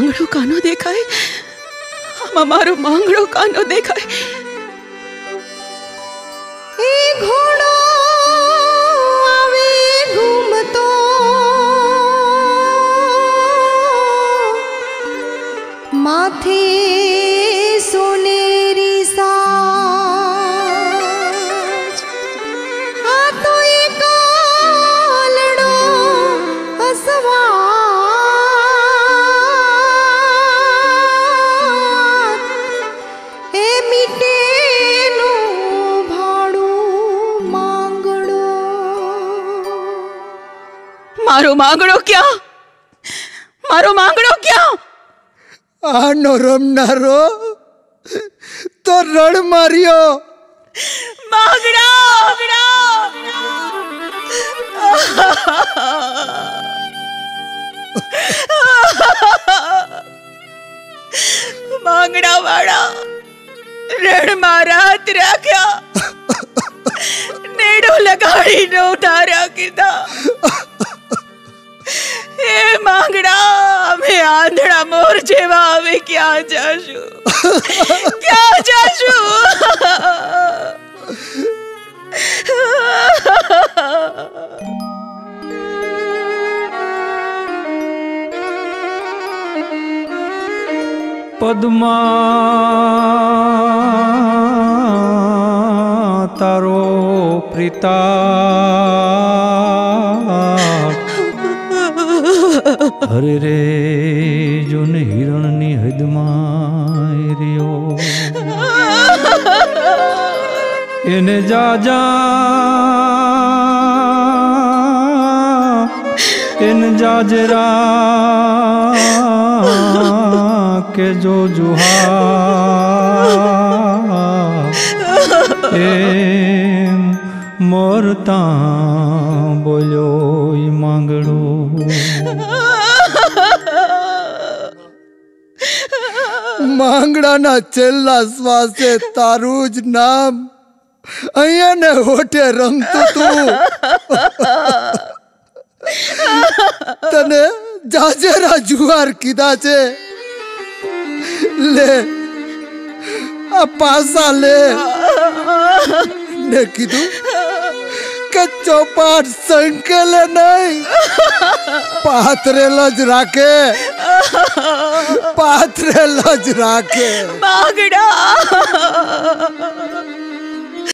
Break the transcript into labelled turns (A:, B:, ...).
A: માંગડો કાનો દેખાય? આમાં મારો માંગડો કાનો દેખાય?
B: એ ઘોડો આવે ઘૂમતો માથે સોનેરી સાજ, આ તો એક કાલડો અસવાર, એ મીટેનું ભાડું માંગડો.
A: મારો માંગડો ક્યાં? મારો માંગડો ક્યાં?
C: આનો રમનારો તો રણ માર્યો.
A: માંગડા વાળા રણ મારા હાથ રાખ્યા, નેડો લગાડી નો ધાર્યા કીધા. એ માંગડા અમે આંધળા મોર જેવા હવે ક્યાં જાશું? ક્યાં જાશું?
D: પદ્મા તારો પ્રિતા હરે રે જોને હિરણની હદમાં રહ્યો, એને જાજરા કે જો જુહા એમ મોરતા બોલ્યો માંગડો.
C: માંગડાના છેલ્લા શ્વાસે તારું જ નામ અહીંયા ને હોઠે રમતું તું. તને જાજરા જુવાર કીધા છે, લે આ પાસા લે. ને કીધું કે ચોપાટ સંકેલે નહીં, પાથરેલ જ રાખે, પાથરેલ જ રાખે.
A: માંગડા